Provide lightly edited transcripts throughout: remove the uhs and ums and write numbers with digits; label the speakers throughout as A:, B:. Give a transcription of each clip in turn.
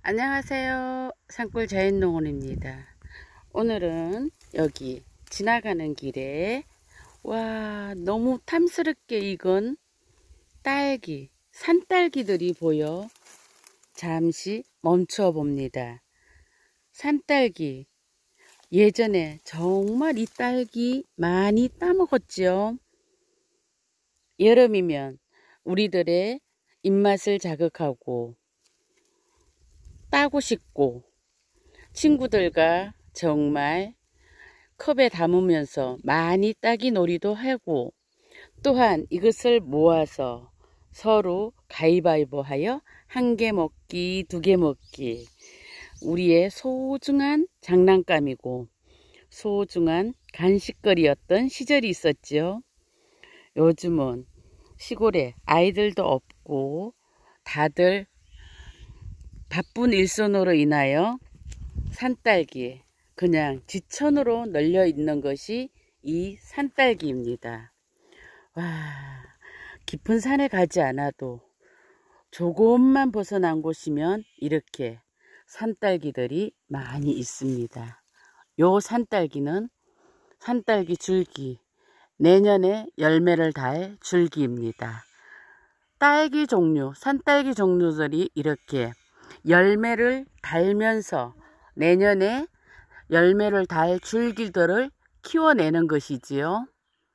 A: 안녕하세요. 산골 자연농원입니다. 오늘은 여기 지나가는 길에 너무 탐스럽게 익은 딸기, 산딸기들이 보여 잠시 멈춰 봅니다. 산딸기, 예전에 정말 이 딸기 많이 따먹었지요. 여름이면 우리들의 입맛을 자극하고 따고 싶고 친구들과 정말 컵에 담으면서 많이 따기 놀이도 하고, 또한 이것을 모아서 서로 가위바위보 하여 한 개 먹기, 두 개 먹기, 우리의 소중한 장난감이고 소중한 간식거리였던 시절이 있었지요. 요즘은 시골에 아이들도 없고 다들 바쁜 일손으로 인하여 산딸기 그냥 지천으로 널려 있는 것이 이 산딸기입니다. 깊은 산에 가지 않아도 조금만 벗어난 곳이면 이렇게 산딸기들이 많이 있습니다. 요 산딸기는 산딸기 줄기, 내년에 열매를 달 줄기입니다. 딸기 종류, 산딸기 종류들이 이렇게 열매를 달면서 내년에 열매를 달 줄기들을 키워내는 것이지요.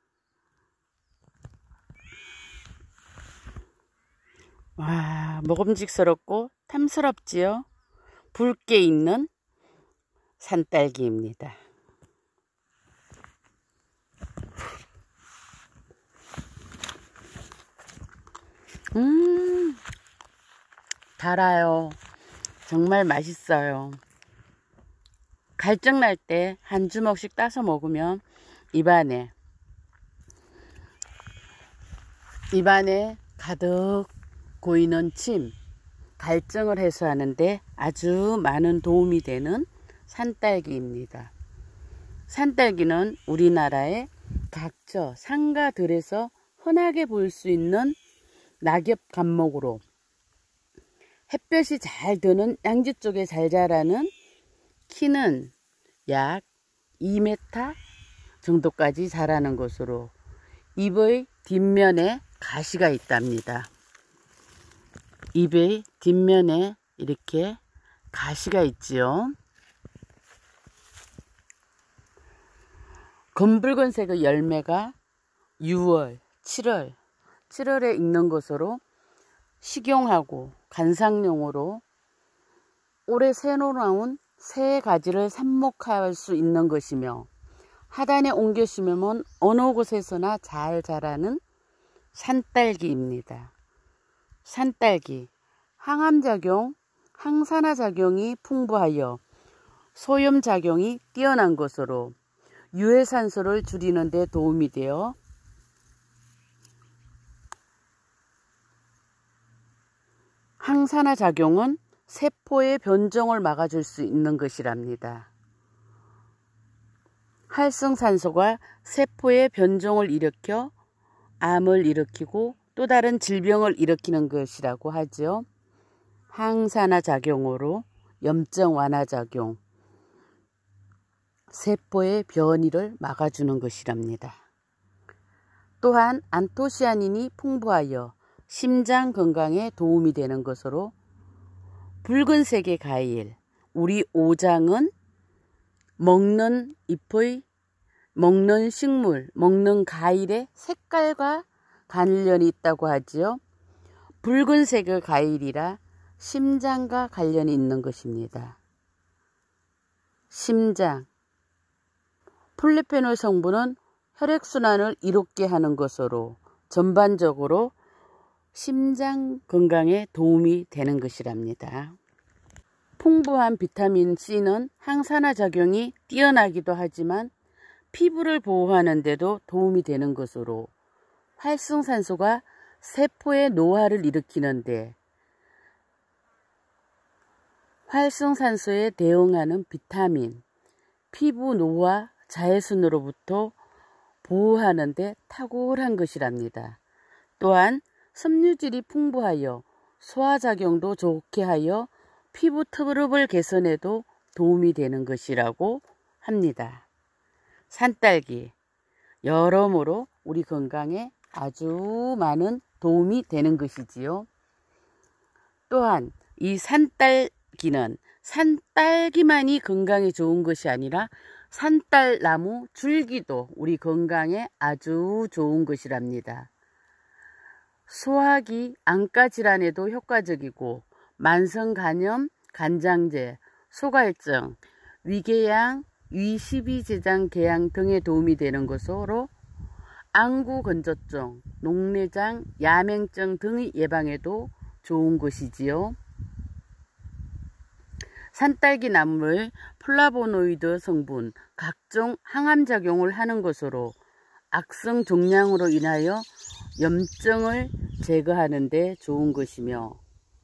A: 먹음직스럽고 탐스럽지요. 붉게 있는 산딸기입니다. 달아요. 정말 맛있어요. 갈증 날 때 한 주먹씩 따서 먹으면 입안에 가득 고이는 침, 갈증을 해소하는데 아주 많은 도움이 되는 산딸기입니다. 산딸기는 우리나라의 각처 상가들에서 흔하게 볼 수 있는 낙엽 감목으로 햇볕이 잘 드는 양지 쪽에 잘 자라는, 키는 약 2m 정도까지 자라는 것으로 잎의 뒷면에 가시가 있답니다. 잎의 뒷면에 이렇게 가시가 있지요. 검붉은색의 열매가 6월, 7월에 익는 것으로 식용하고 관상용으로 올해 새로 나온 새 가지를 삽목할 수 있는 것이며, 하단에 옮겨 심으면 어느 곳에서나 잘 자라는 산딸기입니다. 산딸기, 항암작용, 항산화작용이 풍부하여 소염작용이 뛰어난 것으로 유해산소를 줄이는 데 도움이 되어 항산화작용은 세포의 변종을 막아줄 수 있는 것이랍니다. 활성산소가 세포의 변종을 일으켜 암을 일으키고 또 다른 질병을 일으키는 것이라고 하죠. 항산화작용으로 염증 완화작용, 세포의 변이를 막아주는 것이랍니다. 또한 안토시아닌이 풍부하여 심장 건강에 도움이 되는 것으로 붉은색의 과일, 우리 오장은 먹는 잎의, 먹는 식물, 먹는 과일의 색깔과 관련이 있다고 하지요. 붉은색의 과일이라 심장과 관련이 있는 것입니다. 심장, 폴리페놀 성분은 혈액순환을 이롭게 하는 것으로 전반적으로 심장 건강에 도움이 되는 것이랍니다. 풍부한 비타민 C는 항산화 작용이 뛰어나기도 하지만 피부를 보호하는 데도 도움이 되는 것으로 활성산소가 세포의 노화를 일으키는데 활성산소에 대응하는 비타민, 피부 노화 자외선으로부터 보호하는 데 탁월한 것이랍니다. 또한 섬유질이 풍부하여 소화작용도 좋게 하여 피부 트러블 개선에도 도움이 되는 것이라고 합니다. 산딸기, 여러모로 우리 건강에 아주 많은 도움이 되는 것이지요. 또한 이 산딸기는 산딸기만이 건강에 좋은 것이 아니라 산딸나무 줄기도 우리 건강에 아주 좋은 것이랍니다. 소화기, 안과 질환에도 효과적이고 만성간염, 간장제, 소갈증, 위궤양, 위식이제장 궤양 등에 도움이 되는 것으로 안구건조증, 녹내장, 야맹증 등의 예방에도 좋은 것이지요. 산딸기 나무를 플라보노이드 성분, 각종 항암작용을 하는 것으로 악성 종양으로 인하여 염증을 제거하는 데 좋은 것이며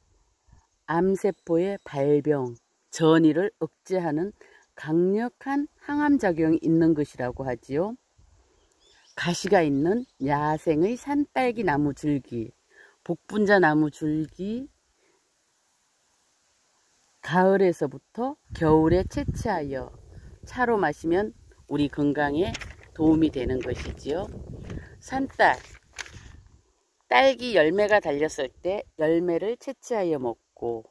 A: 암세포의 발병, 전이를 억제하는 강력한 항암작용이 있는 것이라고 하지요. 가시가 있는 야생의 산딸기 나무 줄기, 복분자 나무 줄기, 가을에서부터 겨울에 채취하여 차로 마시면 우리 건강에 도움이 되는 것이지요. 산딸, 딸기 열매가 달렸을 때 열매를 채취하여 먹고,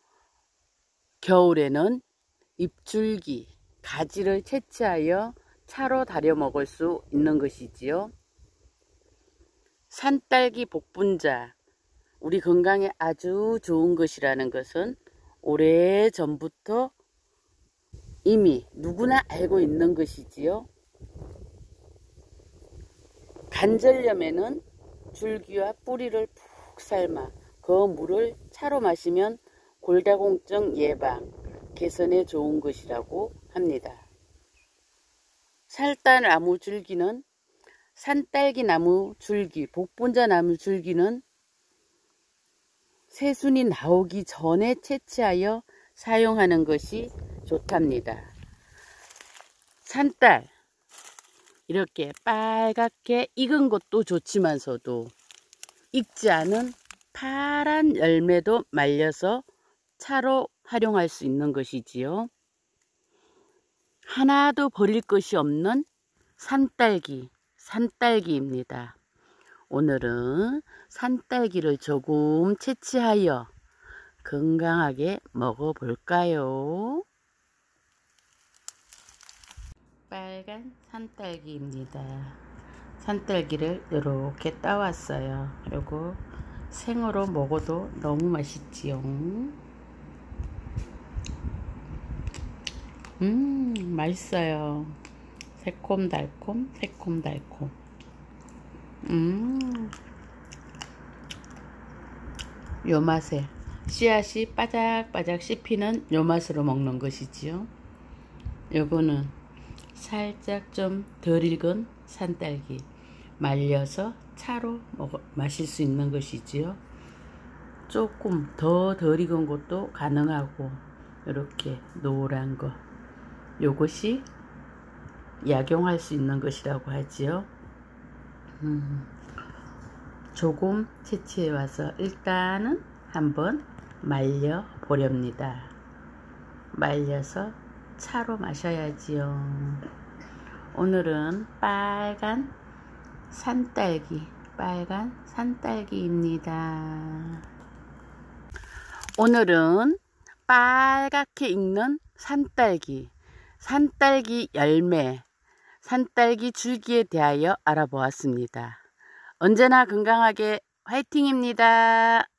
A: 겨울에는 잎줄기, 가지를 채취하여 차로 달여 먹을 수 있는 것이지요. 산딸기 복분자, 우리 건강에 아주 좋은 것이라는 것은 오래전부터 이미 누구나 알고 있는 것이지요. 관절염에는 줄기와 뿌리를 푹 삶아 그 물을 차로 마시면 골다공증 예방, 개선에 좋은 것이라고 합니다. 산딸나무 줄기는 산딸기 나무 줄기, 복분자 나무 줄기는 새순이 나오기 전에 채취하여 사용하는 것이 좋답니다. 산딸, 이렇게 빨갛게 익은 것도 좋지만서도 익지 않은 파란 열매도 말려서 차로 활용할 수 있는 것이지요. 하나도 버릴 것이 없는 산딸기입니다. 오늘은 산딸기를 조금 채취하여 건강하게 먹어볼까요? 빨간 산딸기입니다. 산딸기를 이렇게 따왔어요. 요거 생으로 먹어도 너무 맛있지요. 맛있어요. 새콤달콤. 요 맛에 씨앗이 바짝바짝 씹히는 요 맛으로 먹는 것이지요. 요거는 살짝 좀 덜 익은 산딸기 말려서 차로 마실 수 있는 것이지요. 조금 더 덜 익은 것도 가능하고, 이렇게 노란 거, 요것이 약용할 수 있는 것이라고 하지요. 조금 채취해 와서 일단은 한번 말려 보렵니다. 말려서 차로 마셔야지요. 오늘은 빨간 산딸기입니다. 오늘은 빨갛게 익는 산딸기 열매, 산딸기 줄기에 대하여 알아보았습니다. 언제나 건강하게 화이팅입니다.